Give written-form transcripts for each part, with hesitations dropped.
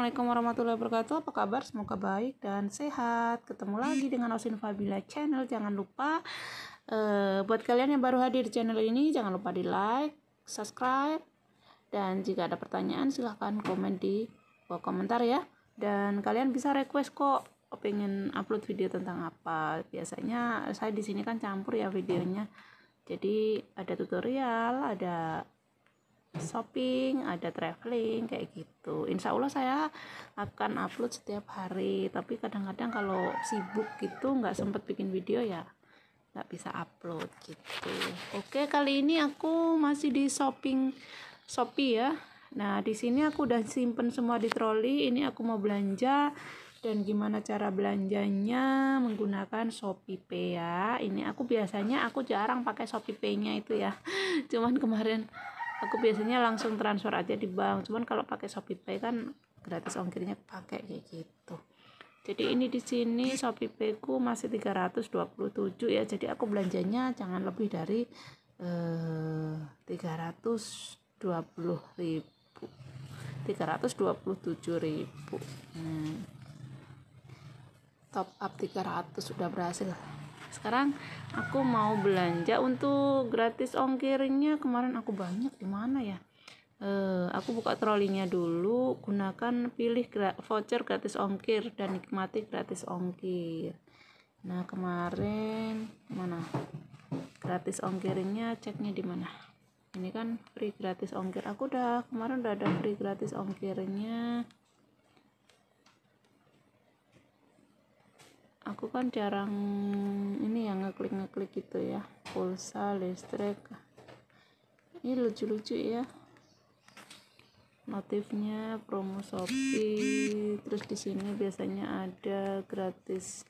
Assalamualaikum warahmatullahi wabarakatuh. Apa kabar? Semoga baik dan sehat. Ketemu lagi dengan Osin Fabila Channel. Jangan lupa buat kalian yang baru hadir di channel ini, jangan lupa di like, subscribe, dan jika ada pertanyaan silahkan komen di bawah komentar ya. Dan kalian bisa request kok pengen upload video tentang apa. Biasanya saya di sini kan campur ya videonya. Jadi ada tutorial, ada shopping, ada traveling kayak gitu. Insya Allah saya akan upload setiap hari, tapi kadang-kadang kalau sibuk gitu nggak sempet bikin video ya nggak bisa upload gitu. Oke, kali ini aku masih di Shopee ya. Nah, di sini aku udah simpen semua di troli. Ini aku mau belanja dan gimana cara belanjanya menggunakan ShopeePay ya. Ini aku biasanya jarang pakai ShopeePay-nya itu ya. Cuman kemarin aku biasanya langsung transfer aja di bank. Cuman kalau pakai ShopeePay kan gratis ongkirnya pakai kayak gitu. Jadi ini di sini ShopeePay ku masih 327 ya. Jadi aku belanjanya jangan lebih dari 327.000. Top up 300 sudah berhasil. Sekarang aku mau belanja untuk gratis ongkirnya. Kemarin aku banyak di mana ya? Aku buka trolinya dulu, pilih voucher gratis ongkir dan nikmati gratis ongkir. Nah, kemarin mana? Gratis ongkirnya ceknya di mana? Ini kan free gratis ongkir. Kemarin udah ada free gratis ongkirnya. Aku kan jarang ini yang ngeklik gitu ya, pulsa, listrik. Ini lucu-lucu ya motifnya, promo Shopee. Terus di sini biasanya ada gratis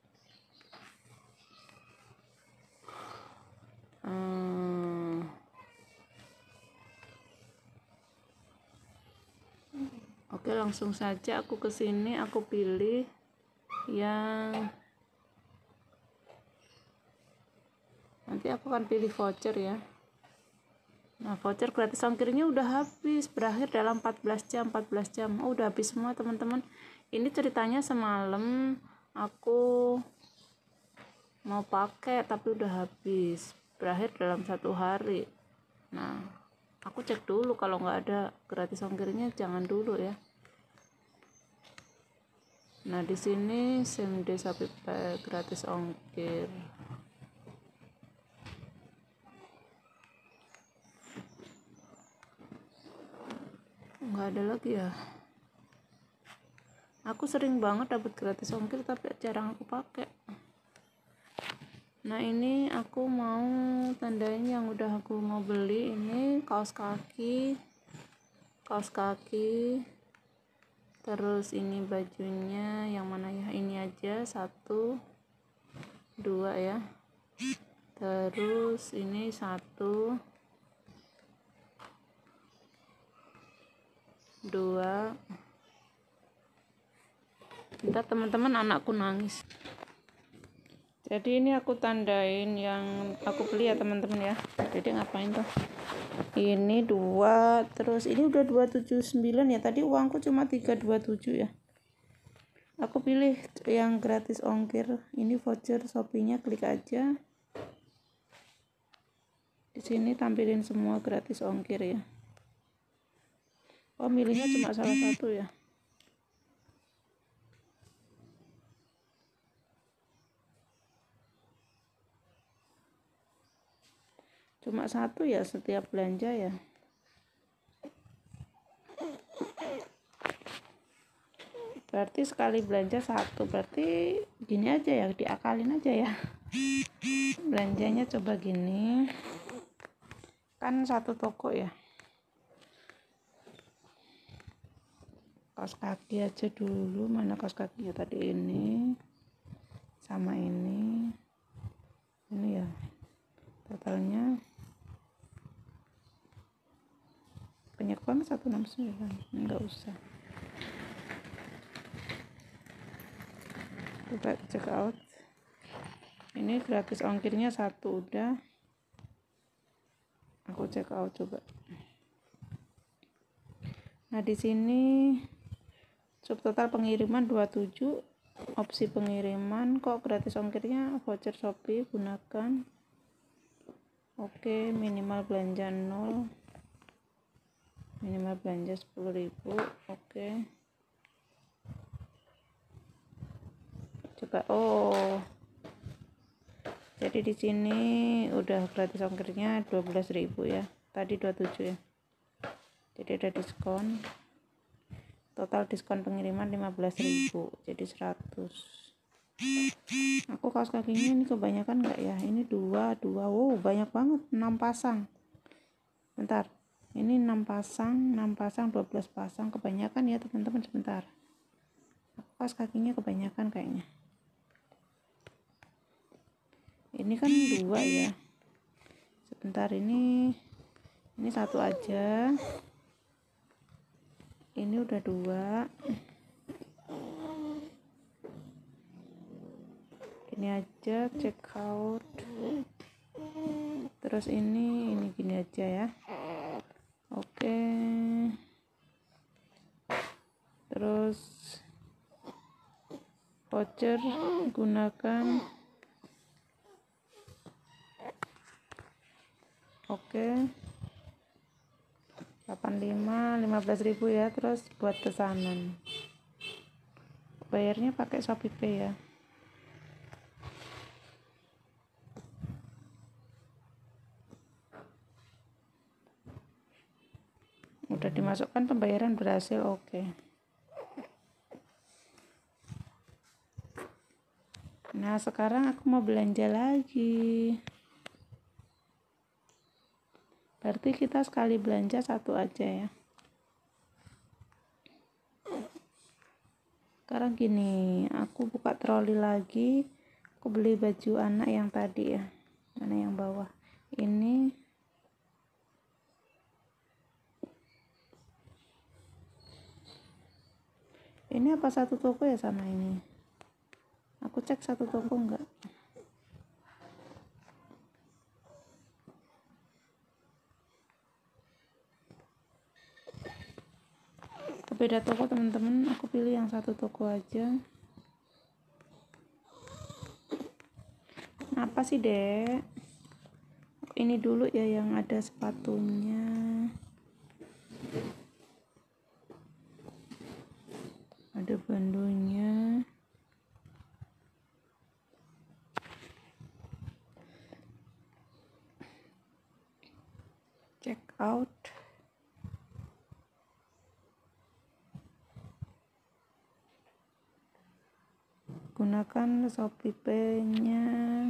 Oke, langsung saja aku ke sini, aku pilih yang nanti aku akan pilih voucher ya. Nah, voucher gratis ongkirnya udah habis, berakhir dalam 14 jam. Oh, udah habis semua teman-teman. Ini ceritanya semalam aku mau pakai tapi udah habis, berakhir dalam 1 hari. Nah, aku cek dulu, kalau nggak ada gratis ongkirnya jangan dulu ya. Nah, di sini same day ShopeePay gratis ongkir. Nggak ada lagi ya. Aku sering banget dapat gratis ongkir tapi jarang aku pakai. Nah, ini aku mau tandain yang udah aku mau beli. Ini kaos kaki, terus ini bajunya yang mana ya, ini aja 1 2 ya, terus ini 1 2. Bentar teman-teman, anakku nangis. Jadi ini aku tandain yang aku beli ya teman-teman ya. Jadi ngapain tuh, ini 2, terus ini udah 279 ya, tadi uangku cuma 327 ya. Aku pilih yang gratis ongkir. Ini voucher Shopee-nya, klik aja. Di sini tampilin semua gratis ongkir ya. Oh, milihnya cuma salah satu ya. Cuma 1 ya setiap belanja ya. Berarti sekali belanja 1, berarti gini aja ya, diakalin aja ya. Belanjanya coba gini, kan 1 toko ya. Kaos kaki aja dulu, mana kaos kakinya tadi, ini sama ini ya, totalnya banyak banget, 169. Enggak usah, coba check out. Ini gratis ongkirnya 1 udah, aku check out coba. Nah, di sini subtotal pengiriman 27, opsi pengiriman kok gratis ongkirnya, voucher Shopee gunakan. Oke, minimal belanja 0, minimal belanja 10.000. Oke, coba. Oh, jadi di sini udah gratis ongkirnya 12.000 ya, tadi 27 ya, jadi ada diskon. Total diskon pengiriman 15.000, jadi 100. Aku kaos kakinya ini kebanyakan enggak ya? Ini dua. Wow, banyak banget, 6 pasang. Bentar, ini 6 pasang, 12 pasang. Kebanyakan ya teman-teman, sebentar. Aku kaos kakinya kebanyakan kayaknya. Ini kan 2 ya. Sebentar, ini satu aja. Ini udah 2. Ini aja check out. Terus ini gini aja ya. Oke. Terus voucher gunakan. Oke. 85, 15.000 ya. Terus buat pesanan, bayarnya pakai Shopee Pay ya. Udah dimasukkan, pembayaran berhasil. Oke. Nah, sekarang aku mau belanja lagi. Berarti kita sekali belanja satu aja ya. Sekarang gini, aku buka troli lagi. Aku beli baju anak yang tadi ya. Mana yang bawah? Ini apa satu toko ya sama ini? Aku cek satu toko enggak. Beda toko teman-teman, aku pilih yang satu toko aja. Apa sih dek? Ini dulu ya yang ada sepatunya. Ada bandonya. Check out. Gunakan Shopee Pay-nya.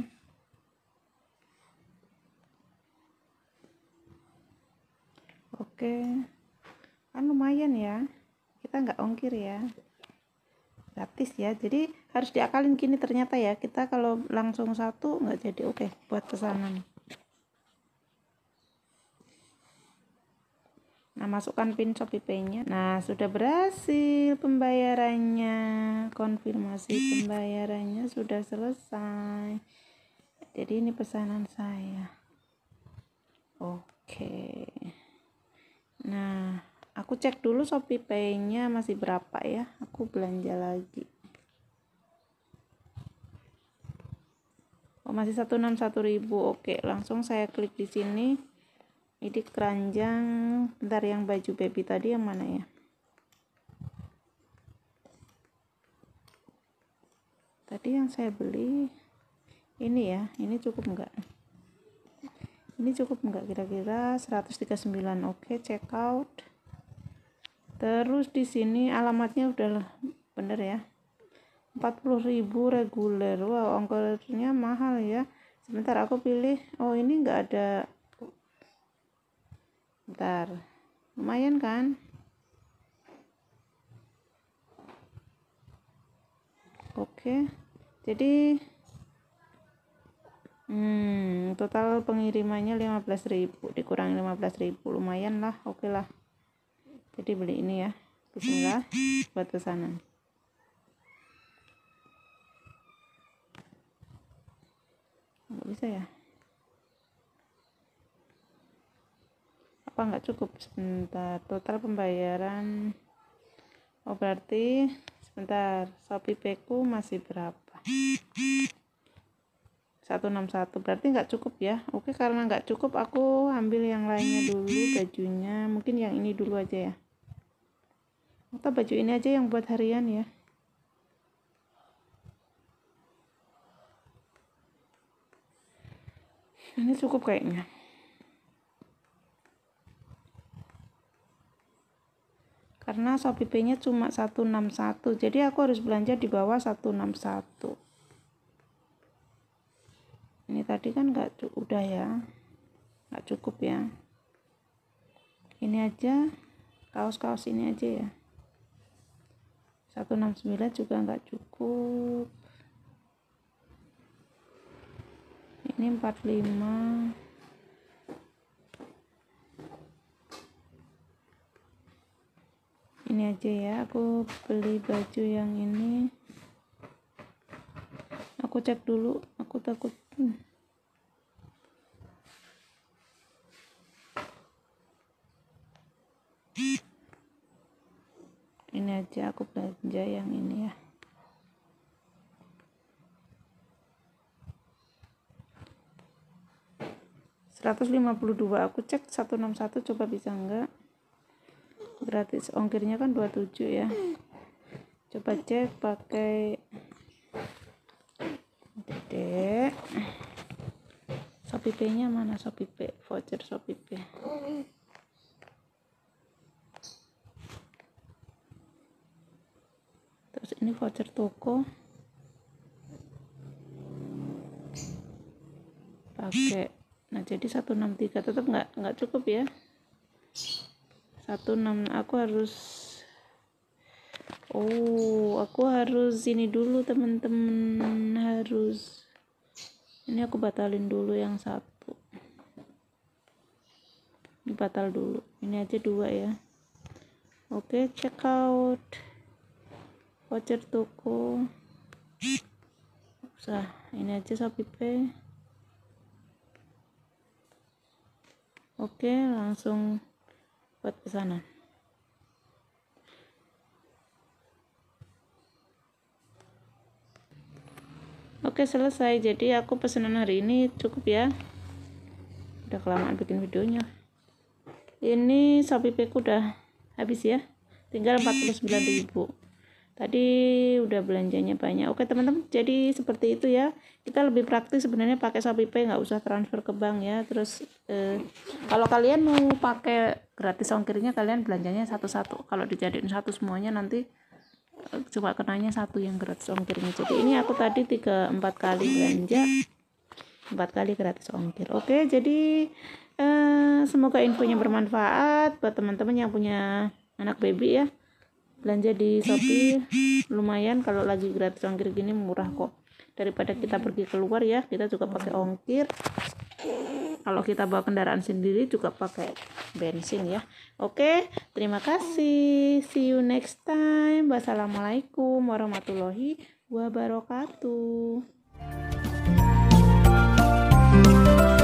Oke, kan lumayan ya, kita nggak ongkir ya, gratis ya. Jadi harus diakalin gini ternyata ya, kita kalau langsung satu nggak jadi. Oke, buat pesanan. Nah, masukkan pin Shopee Pay-nya. Nah, sudah berhasil pembayarannya. Konfirmasi pembayarannya sudah selesai. Jadi ini pesanan saya. Oke. Nah, aku cek dulu Shopee Pay-nya masih berapa ya. Aku belanja lagi. Oh, masih 161.000. Oke, langsung saya klik di sini. Ini keranjang. Bentar, yang baju baby tadi yang mana ya? Tadi yang saya beli ini ya. Ini cukup enggak? Ini cukup enggak kira-kira? 139. Oke, check out. Terus di sini alamatnya udah bener ya. 40.000 reguler. Wow, ongkirnya mahal ya. Sebentar, aku pilih. Oh, ini enggak ada. Bentar. Lumayan kan? Oke. Jadi total pengirimannya 15.000, dikurangi 15.000, lumayan lah. Oke lah. Jadi beli ini ya. Bismillah, buat pesanan. Nggak bisa ya? Apa nggak cukup? Sebentar. Total pembayaran Oh berarti sebentar, Shopee Pay ku masih berapa? 161, berarti nggak cukup ya. Oke, karena nggak cukup aku ambil yang lainnya dulu, bajunya mungkin yang ini dulu aja ya, atau baju ini aja yang buat harian ya. Ini cukup kayaknya. Karena Shopee Pay nya cuma 161, jadi aku harus belanja di bawah 161. Ini tadi kan udah ya, nggak cukup ya. Ini aja, kaos-kaos ini aja ya, 169 juga nggak cukup. Ini 45. Ini aja ya, aku beli baju yang ini. Aku cek dulu, aku takut ini aja, aku belanja yang ini ya. $152, aku cek 161, coba bisa enggak. Gratis ongkirnya kan 27 ya. Coba cek pakai Dedek. Shopee Pay nya mana? Shopee Pay, voucher Shopee Pay. Terus ini voucher toko, pakai. Nah jadi 163 tetap nggak cukup ya. 16, aku harus ini dulu teman-teman, ini aku batalin dulu yang satu, ini batal dulu, ini aja 2 ya. Oke, check out voucher toko, usah, ini aja Shopee Pay. Oke, langsung buat pesanan. Oke, selesai. Jadi aku pesanan hari ini cukup ya. Udah kelamaan bikin videonya. Ini Shopee Pay ku udah habis ya. Tinggal 49.000. Tadi udah belanjanya banyak. Oke teman-teman, jadi seperti itu ya. Kita lebih praktis sebenarnya pakai Shopee Pay, nggak usah transfer ke bank ya. Terus kalau kalian mau pakai gratis ongkirnya, kalian belanjanya satu-satu. Kalau dijadiin satu semuanya nanti cuma kenanya satu yang gratis ongkirnya. Jadi ini aku tadi 3-4 kali belanja, 4 kali gratis ongkir. Oke, jadi semoga infonya bermanfaat buat teman-teman yang punya anak baby ya. Belanja di Shopee lumayan, kalau lagi gratis ongkir gini murah kok, daripada kita pergi keluar ya. Kita juga pakai ongkir, kalau kita bawa kendaraan sendiri juga pakai bensin ya. Oke, terima kasih, see you next time. Wassalamualaikum warahmatullahi wabarakatuh.